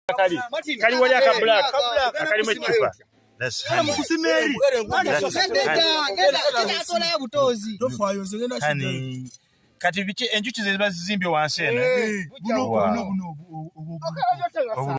Kali wali aka black. Akali mchipa. That's honey. Honey. Kati bichi enjuchi ziba zimbye wansi eno.